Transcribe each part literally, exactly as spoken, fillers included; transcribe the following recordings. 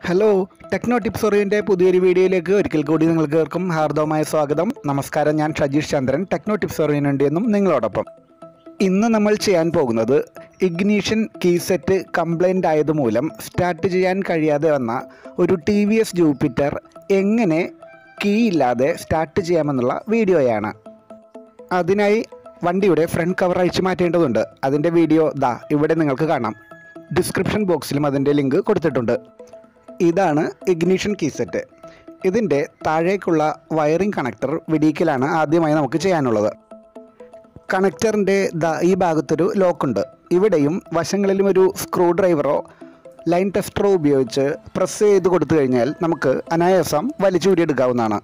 Hello techno tips അറിവിൻ്റെ പുതിയൊരു വീഡിയോയിലേക്ക് ഒരിക്കൽ കൂടി നിങ്ങൾക്ക് ഏവർക്കും ഹാർദവമായ സ്വാഗതം. നമസ്കാരം, ഞാൻ ഷജീഷ് ചന്ദ്രൻ, ടെക്നോ ടിപ്സ് അറിവിന് വേണ്ടി എന്നും നിങ്ങളോടൊപ്പം. ഇന്ന് നമ്മൾ ചെയ്യാൻ പോകുന്നത് ഇഗ്നീഷൻ കീ സെറ്റ് കംപ്ലൈൻ്റ് ആയതുമൂലം സ്റ്റാർട്ട് ചെയ്യാൻ കഴിയാതെ വന്ന ഒരു ടി വി എസ് ജൂപ്പിറ്റർ എങ്ങനെ കീ ഇല്ലാതെ സ്റ്റാർട്ട് ചെയ്യാമെന്നുള്ള വീഡിയോയാണ്. അതിനായി വണ്ടിയുടെ ഫ്രണ്ട് കവർ അഴിച്ചു മാറ്റേണ്ടതുണ്ട്. അതിൻ്റെ വീഡിയോ ദാ ഇവിടെ നിങ്ങൾക്ക് കാണാം. ഡിസ്ക്രിപ്ഷൻ ബോക്സിലും അതിൻ്റെ ലിങ്ക് കൊടുത്തിട്ടുണ്ട്. ഇതാണ് ഇഗ്നീഷൻ കീ സെറ്റ്. ഇതിൻ്റെ താഴേക്കുള്ള വയറിംഗ് കണക്ടർ വിടിയിക്കലാണ് ആദ്യമായി നമുക്ക് ചെയ്യാനുള്ളത്. കണക്ടറിൻ്റെ ഈ ഭാഗത്തൊരു ലോക്കുണ്ട്. ഇവിടെയും വശങ്ങളിലും ഒരു സ്ക്രൂ ഡ്രൈവറോ ലൈൻ ടെസ്റ്ററോ ഉപയോഗിച്ച് പ്രസ് ചെയ്ത് കൊടുത്തു കഴിഞ്ഞാൽ നമുക്ക് അനായാസം വലിച്ചൂരിയെടുക്കാവുന്നതാണ്.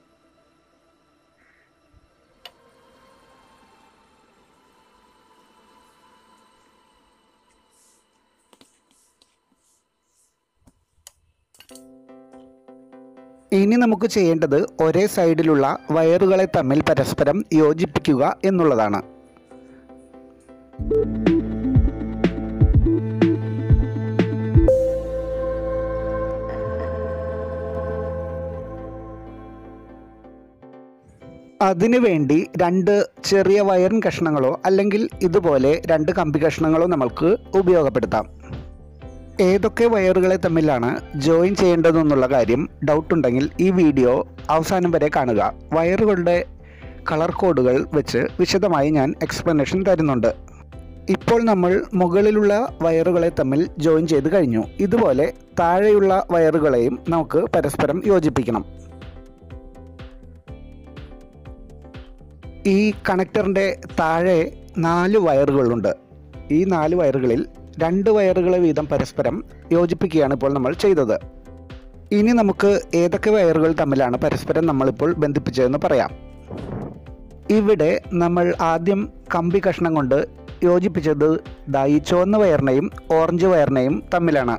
ഇനി നമുക്ക് ചെയ്യേണ്ടത് ഒരേ സൈഡിലുള്ള വയറുകളെ തമ്മിൽ പരസ്പരം യോജിപ്പിക്കുക എന്നുള്ളതാണ്. അതിനുവേണ്ടി രണ്ട് ചെറിയ വയറിൻ കഷ്ണങ്ങളോ അല്ലെങ്കിൽ ഇതുപോലെ രണ്ട് കമ്പി കഷ്ണങ്ങളോ നമുക്ക് ഉപയോഗപ്പെടുത്താം. ഏതൊക്കെ വയറുകളെ തമ്മിലാണ് ജോയിൻ ചെയ്യേണ്ടതെന്നുള്ള കാര്യം ഡൗട്ടുണ്ടെങ്കിൽ ഈ വീഡിയോ അവസാനം വരെ കാണുക. വയറുകളുടെ കളർ കോഡുകൾ വെച്ച് വിശദമായി ഞാൻ എക്സ്പ്ലനേഷൻ തരുന്നുണ്ട്. ഇപ്പോൾ നമ്മൾ മുകളിലുള്ള വയറുകളെ തമ്മിൽ ജോയിൻ ചെയ്ത് കഴിഞ്ഞു. ഇതുപോലെ താഴെയുള്ള വയറുകളെയും നമുക്ക് പരസ്പരം യോജിപ്പിക്കണം. ഈ കണക്ടറിൻ്റെ താഴെ നാല് വയറുകളുണ്ട്. ഈ നാല് വയറുകളിൽ രണ്ട് വയറുകളെ വീതം പരസ്പരം യോജിപ്പിക്കുകയാണ് ഇപ്പോൾ നമ്മൾ ചെയ്തത്. ഇനി നമുക്ക് ഏതൊക്കെ വയറുകൾ തമ്മിലാണ് പരസ്പരം നമ്മളിപ്പോൾ ബന്ധിപ്പിച്ചതെന്ന് പറയാം. ഇവിടെ നമ്മൾ ആദ്യം കമ്പി കഷ്ണം കൊണ്ട് യോജിപ്പിച്ചത് ദാ ഈ ചുവന്ന വയറിനെയും ഓറഞ്ച് വയറിനെയും തമ്മിലാണ്.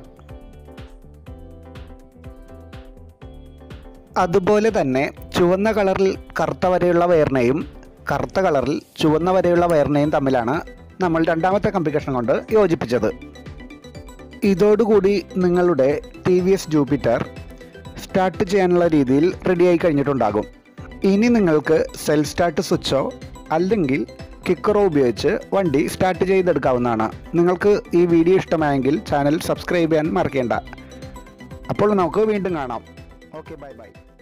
അതുപോലെ തന്നെ ചുവന്ന കളറിൽ കറുത്ത വരയുള്ള വയറിനെയും കറുത്ത കളറിൽ ചുവന്ന വരയുള്ള വയറിനെയും തമ്മിലാണ് നമ്മൾ രണ്ടാമത്തെ കമ്പി കഷ്ണം കൊണ്ട് യോജിപ്പിച്ചത്. ഇതോടുകൂടി നിങ്ങളുടെ T V S Jupiter start ചെയ്യാനുള്ള രീതിയിൽ റെഡിയായി കഴിഞ്ഞിട്ടുണ്ടാകും. ഇനി നിങ്ങൾക്ക് സെൽഫ് സ്റ്റാർട്ട് സ്വിച്ചോ അല്ലെങ്കിൽ കിക്കറോ ഉപയോഗിച്ച് വണ്ടി സ്റ്റാർട്ട് ചെയ്തെടുക്കാവുന്നതാണ്. നിങ്ങൾക്ക് ഈ വീഡിയോ ഇഷ്ടമായെങ്കിൽ ചാനൽ സബ്സ്ക്രൈബ് ചെയ്യാൻ മറക്കേണ്ട. അപ്പോൾ നമുക്ക് വീണ്ടും കാണാം. Okay, bye by.